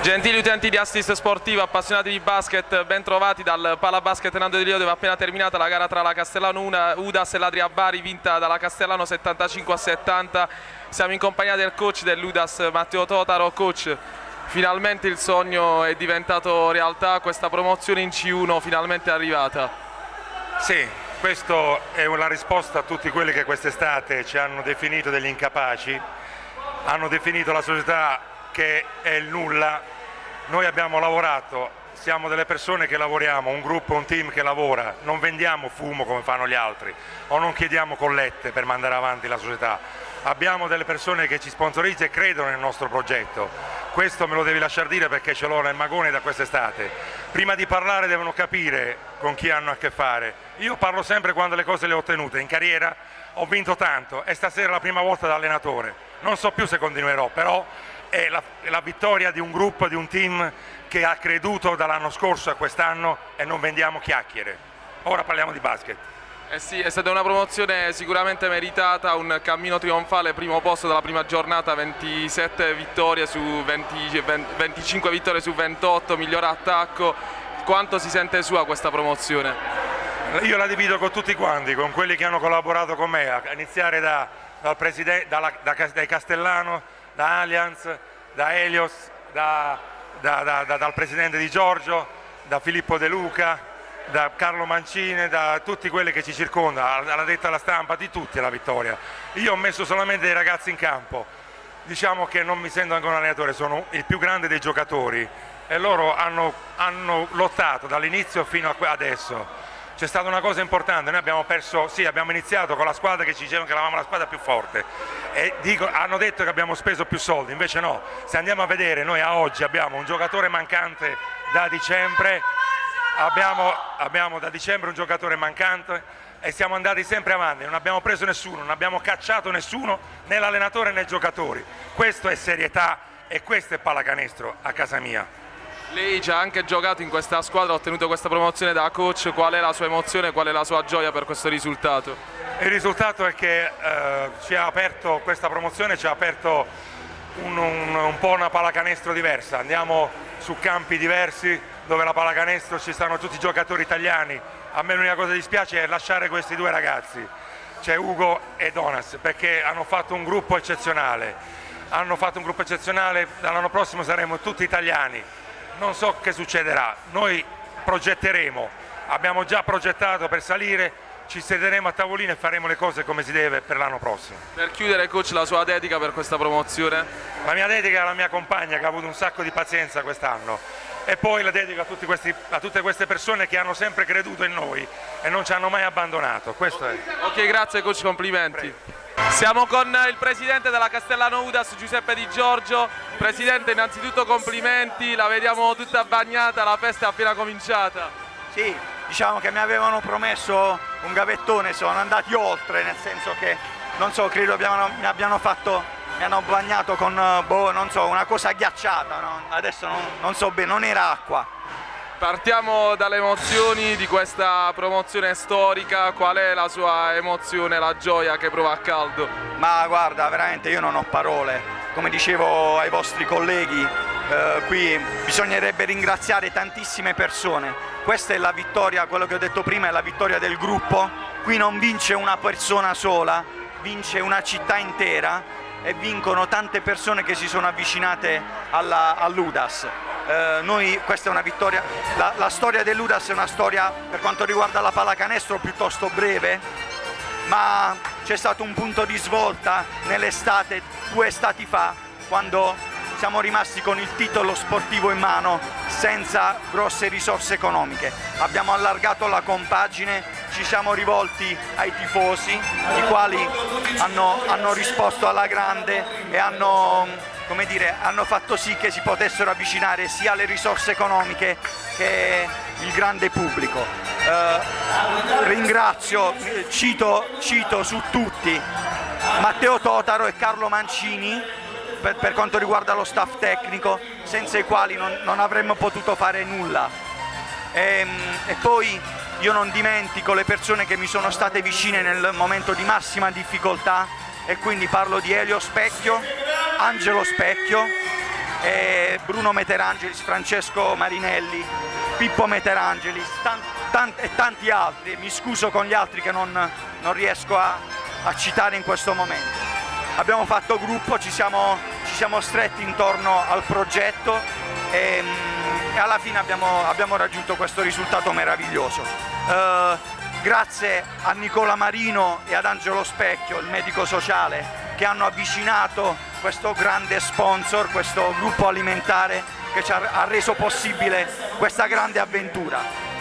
Gentili utenti di Assist Sportivo, appassionati di basket, ben trovati dal Palabasket Nando Di Rio, dove è appena terminata la gara tra la Castellano Udas e l'Adria Bari, vinta dalla Castellano 75-70. Siamo in compagnia del coach dell'Udas, Matteo Totaro. Coach, finalmente il sogno è diventato realtà, questa promozione in C1 finalmente è arrivata. Sì, questa è una risposta a tutti quelli che quest'estate ci hanno definito degli incapaci, hanno definito la società che è il nulla. Noi abbiamo lavorato, siamo delle persone che lavoriamo, un gruppo, un team che lavora, non vendiamo fumo come fanno gli altri o non chiediamo collette per mandare avanti la società. Abbiamo delle persone che ci sponsorizzano e credono nel nostro progetto. Questo me lo devi lasciare dire perché ce l'ho nel magone da quest'estate. Prima di parlare devono capire con chi hanno a che fare. Io parlo sempre quando le cose le ho ottenute. In carriera ho vinto tanto e stasera è la prima volta da allenatore. Non so più se continuerò, però è la vittoria di un gruppo, di un team che ha creduto dall'anno scorso a quest'anno e non vendiamo chiacchiere. Ora parliamo di basket. Eh sì, è stata una promozione sicuramente meritata, un cammino trionfale, primo posto dalla prima giornata, 27 vittorie su 25 vittorie su 28, miglior attacco. Quanto si sente sua questa promozione? Io la divido con tutti quanti, con quelli che hanno collaborato con me, a iniziare dal presidente, dai Castellano, da Allianz, da Elios, dal presidente Di Giorgio, da Filippo De Luca, da Carlo Mancini, da tutti quelli che ci circondano, alla detta alla stampa, di tutti la vittoria. Io ho messo solamente dei ragazzi in campo, diciamo che non mi sento ancora un allenatore, sono il più grande dei giocatori e loro hanno lottato dall'inizio fino a adesso. C'è stata una cosa importante, noi abbiamo perso, sì, abbiamo iniziato con la squadra che ci dicevano che eravamo la squadra più forte e hanno detto che abbiamo speso più soldi, invece no, se andiamo a vedere noi a oggi abbiamo un giocatore mancante da dicembre, abbiamo da dicembre un giocatore mancante e siamo andati sempre avanti, non abbiamo preso nessuno, non abbiamo cacciato nessuno, né l'allenatore né i giocatori. Questo è serietà e questo è pallacanestro a casa mia. Lei ci ha anche giocato in questa squadra, ha ottenuto questa promozione da coach, qual è la sua emozione, qual è la sua gioia per questo risultato? Il risultato è che questa promozione ci ha aperto un po' una pallacanestro diversa, andiamo su campi diversi dove la pallacanestro ci stanno tutti i giocatori italiani. A me l'unica cosa che dispiace è lasciare questi due ragazzi, cioè Ugo e Donas, perché hanno fatto un gruppo eccezionale, dall'anno prossimo saremo tutti italiani. Non so che succederà, noi progetteremo, abbiamo già progettato per salire, ci siederemo a tavolino e faremo le cose come si deve per l'anno prossimo. Per chiudere, coach, la sua dedica per questa promozione? La mia dedica è alla mia compagna che ha avuto un sacco di pazienza quest'anno e poi la dedico a tutte queste persone che hanno sempre creduto in noi e non ci hanno mai abbandonato. Questo è. Ok, grazie coach, complimenti. Prego. Siamo con il presidente della Castellano Udas, Giuseppe Di Giorgio. Presidente, innanzitutto complimenti, la vediamo tutta bagnata, la festa è appena cominciata. Sì, diciamo che mi avevano promesso un gavettone, sono andati oltre, nel senso che, non so, credo mi hanno bagnato con, non so, una cosa ghiacciata, no? Adesso non so bene, non era acqua. Partiamo dalle emozioni di questa promozione storica, qual è la sua emozione, la gioia che prova a caldo? Ma guarda, veramente io non ho parole, come dicevo ai vostri colleghi, qui bisognerebbe ringraziare tantissime persone, questa è la vittoria, quello che ho detto prima è la vittoria del gruppo, qui non vince una persona sola, vince una città intera e vincono tante persone che si sono avvicinate all'Udas. Questa è una vittoria, la storia dell'Udas è una storia per quanto riguarda la pallacanestro piuttosto breve, ma c'è stato un punto di svolta nell'estate, 2 estati fa, quando siamo rimasti con il titolo sportivo in mano senza grosse risorse economiche. Abbiamo allargato la compagine, ci siamo rivolti ai tifosi, i quali hanno risposto alla grande e hanno fatto sì che si potessero avvicinare sia alle risorse economiche che il grande pubblico. Ringrazio, cito su tutti Matteo Totaro e Carlo Mancini per quanto riguarda lo staff tecnico, senza i quali non avremmo potuto fare nulla. E poi io non dimentico le persone che mi sono state vicine nel momento di massima difficoltà, e quindi parlo di Elio Specchio, Angelo Specchio Bruno Meterangelis, Francesco Marinelli, Pippo Meterangelis e tanti altri. Mi scuso con gli altri che non riesco a citare in questo momento. Abbiamo fatto gruppo, ci siamo stretti intorno al progetto e alla fine abbiamo raggiunto questo risultato meraviglioso. Grazie a Nicola Marino e ad Angelo Specchio, il medico sociale, che hanno avvicinato questo grande sponsor, questo gruppo alimentare che ci ha reso possibile questa grande avventura.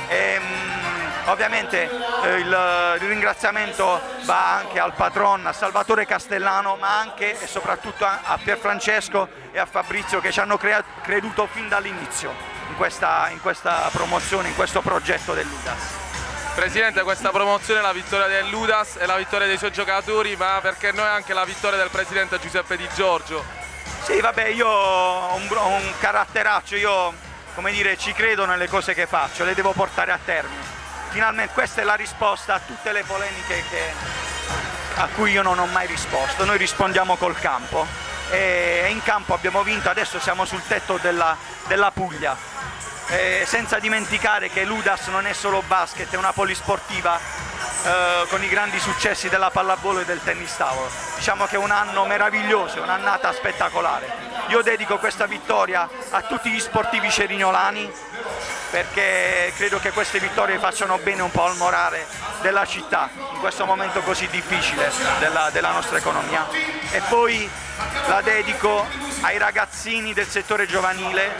Ovviamente il ringraziamento va anche al patron, a Salvatore Castellano, ma anche e soprattutto a Pierfrancesco e a Fabrizio, che ci hanno creduto fin dall'inizio in questa promozione, in questo progetto dell'UDAS. Presidente, questa promozione è la vittoria dell'UDAS, è la vittoria dei suoi giocatori, ma perché noi è anche la vittoria del presidente Giuseppe Di Giorgio. Sì, vabbè, io ho un caratteraccio, io, come dire, ci credo nelle cose che faccio, le devo portare a termine. Finalmente questa è la risposta a tutte le polemiche a cui io non ho mai risposto. Noi rispondiamo col campo e in campo abbiamo vinto, adesso siamo sul tetto della Puglia. Senza dimenticare che l'UDAS non è solo basket, è una polisportiva con i grandi successi della pallavolo e del tennis tavolo. Diciamo che è un anno meraviglioso, è un'annata spettacolare. Io dedico questa vittoria a tutti gli sportivi cerignolani, perché credo che queste vittorie facciano bene un po' al morale della città in questo momento così difficile della nostra economia. E poi la dedico ai ragazzini del settore giovanile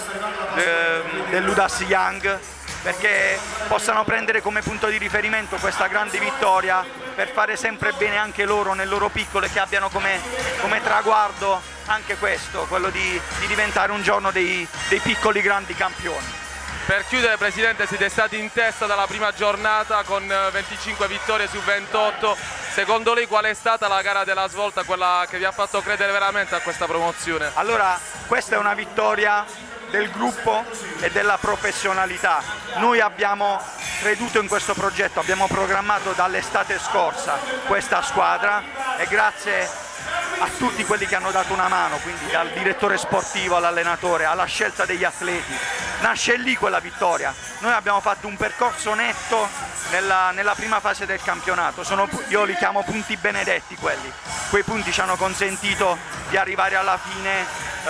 dell'UDAS Young, perché possano prendere come punto di riferimento questa grande vittoria per fare sempre bene anche loro nel loro piccolo, e che abbiano come traguardo anche questo, quello di diventare un giorno dei piccoli grandi campioni. Per chiudere, Presidente, siete stati in testa dalla prima giornata con 25 vittorie su 28. Secondo lei qual è stata la gara della svolta, quella che vi ha fatto credere veramente a questa promozione? Allora, questa è una vittoria del gruppo e della professionalità. Noi abbiamo creduto in questo progetto, abbiamo programmato dall'estate scorsa questa squadra e grazie a tutti quelli che hanno dato una mano, quindi dal direttore sportivo all'allenatore, alla scelta degli atleti. Nasce lì quella vittoria. Noi abbiamo fatto un percorso netto nella prima fase del campionato, io li chiamo punti benedetti quelli. Quei punti ci hanno consentito di arrivare alla fine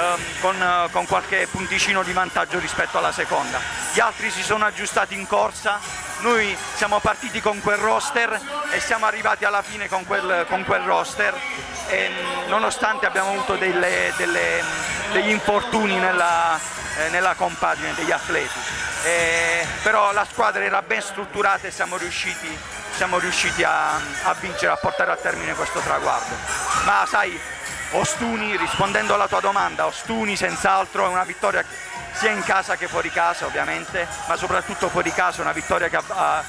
con qualche punticino di vantaggio rispetto alla seconda. Gli altri si sono aggiustati in corsa, noi siamo partiti con quel roster e siamo arrivati alla fine con quel roster, e nonostante abbiamo avuto degli infortuni nella compagine degli atleti, però la squadra era ben strutturata e siamo riusciti a vincere, a portare a termine questo traguardo. Ma sai, Ostuni, rispondendo alla tua domanda, Ostuni senz'altro è una vittoria sia in casa che fuori casa ovviamente, ma soprattutto fuori casa è una vittoria che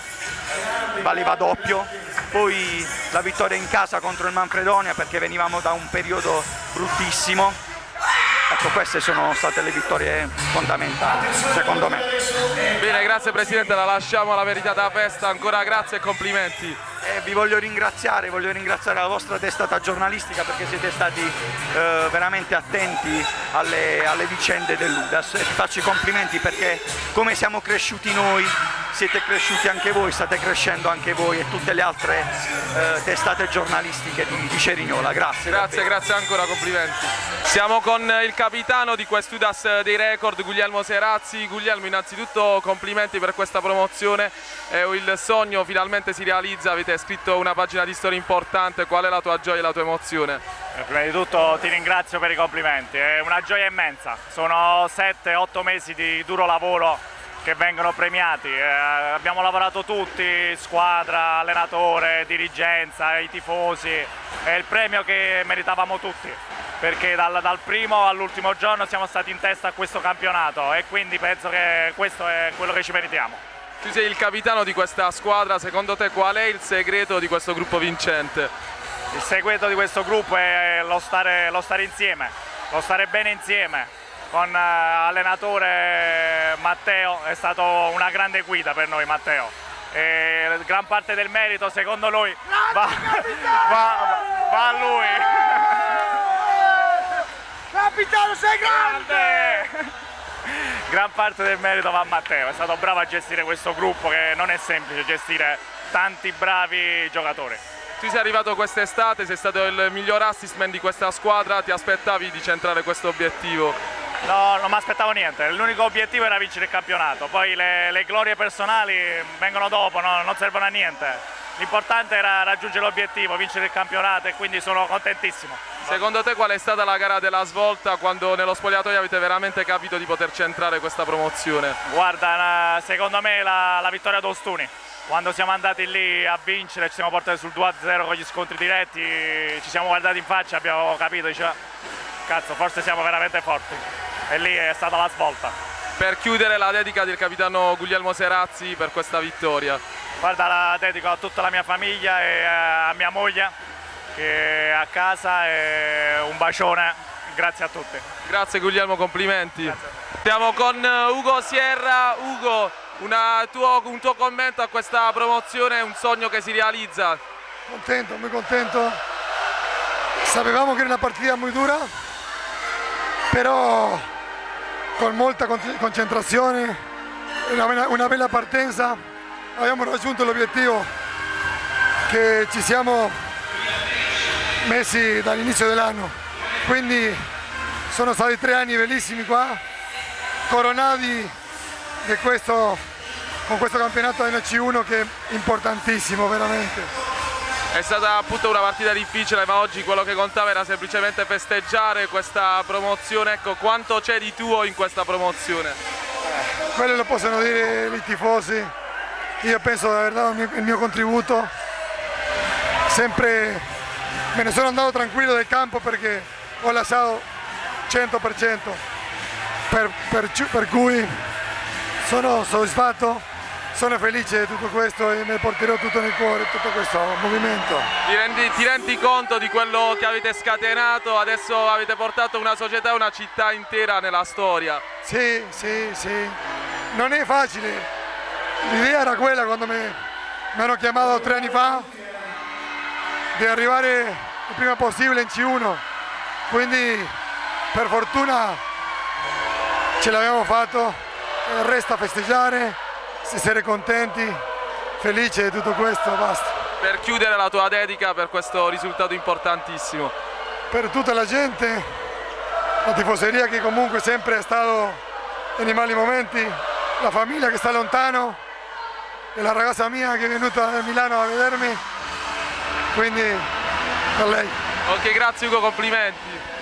valeva doppio. Poi la vittoria in casa contro il Manfredonia, perché venivamo da un periodo bruttissimo. Ecco, queste sono state le vittorie fondamentali, secondo me. Bene, grazie Presidente, la lasciamo alla Verità da Festa, ancora grazie e complimenti. Vi voglio ringraziare la vostra testata giornalistica, perché siete stati veramente attenti alle vicende dell'UDAS, e vi faccio i complimenti perché come siamo cresciuti noi, siete cresciuti anche voi, state crescendo anche voi e tutte le altre testate giornalistiche di Cerignola. Grazie. Grazie ancora, complimenti. Siamo con il capitano di quest'UDAS dei record, Guglielmo Serazzi. Guglielmo, innanzitutto complimenti per questa promozione, il sogno finalmente si realizza, avete scritto una pagina di storia importante. Qual è la tua gioia e la tua emozione? Prima di tutto ti ringrazio per i complimenti, è una gioia immensa, sono 7-8 mesi di duro lavoro che vengono premiati, abbiamo lavorato tutti, squadra, allenatore, dirigenza, i tifosi, è il premio che meritavamo tutti, perché dal primo all'ultimo giorno siamo stati in testa a questo campionato e quindi penso che questo è quello che ci meritiamo. Tu sei il capitano di questa squadra, secondo te qual è il segreto di questo gruppo vincente? Il segreto di questo gruppo è lo stare insieme, lo stare bene insieme. Con allenatore Matteo è stato una grande guida per noi, Matteo. E gran parte del merito secondo lui va a lui. capitano, sei grande! Gran parte del merito va a Matteo, è stato bravo a gestire questo gruppo che non è semplice gestire tanti bravi giocatori. Tu sei arrivato quest'estate, sei stato il miglior assist man di questa squadra, ti aspettavi di centrare questo obiettivo? No, non mi aspettavo niente, l'unico obiettivo era vincere il campionato, poi le glorie personali vengono dopo, no? Non servono a niente. L'importante era raggiungere l'obiettivo, vincere il campionato, e quindi sono contentissimo. Secondo te qual è stata la gara della svolta quando nello spogliatoio avete veramente capito di poter centrare questa promozione? Guarda, secondo me la vittoria d'Ostuni. Quando siamo andati lì a vincere, ci siamo portati sul 2-0 con gli scontri diretti, ci siamo guardati in faccia, abbiamo capito, diceva, cazzo, forse siamo veramente forti. E lì è stata la svolta. Per chiudere, la dedica del capitano Guglielmo Serazzi per questa vittoria. Guarda, la dedico a tutta la mia famiglia e a mia moglie che è a casa, e un bacione, grazie a tutti. Grazie Guglielmo, complimenti. Grazie. Siamo con Ugo Sierra. Ugo, un tuo commento a questa promozione, un sogno che si realizza? Contento, muy contento. Sapevamo che era una partita molto dura, però con molta concentrazione, una bella partenza, abbiamo raggiunto l'obiettivo che ci siamo messi dall'inizio dell'anno. Quindi sono stati 3 anni bellissimi qua, coronati con questo campionato NC1 che è importantissimo veramente. È stata appunto una partita difficile, ma oggi quello che contava era semplicemente festeggiare questa promozione. Ecco, quanto c'è di tuo in questa promozione? Quello lo possono dire i tifosi. Io penso di aver dato il mio contributo. Sempre me ne sono andato tranquillo del campo perché ho lasciato 100%, per cui sono soddisfatto. Sono felice di tutto questo e ne porterò tutto nel cuore, tutto questo movimento. Ti rendi conto di quello che avete scatenato? Adesso avete portato una società e una città intera nella storia. Sì, sì, sì. Non è facile. L'idea era quella quando mi hanno chiamato 3 anni fa di arrivare il prima possibile in C1. Quindi per fortuna ce l'abbiamo fatto e resta festeggiare. Essere contenti, felice di tutto questo, basta. Per chiudere, la tua dedica per questo risultato importantissimo. Per tutta la gente, la tifoseria che comunque sempre è stato nei mali momenti, la famiglia che sta lontano e la ragazza mia che è venuta da Milano a vedermi, quindi per lei. Ok, grazie Ugo, complimenti.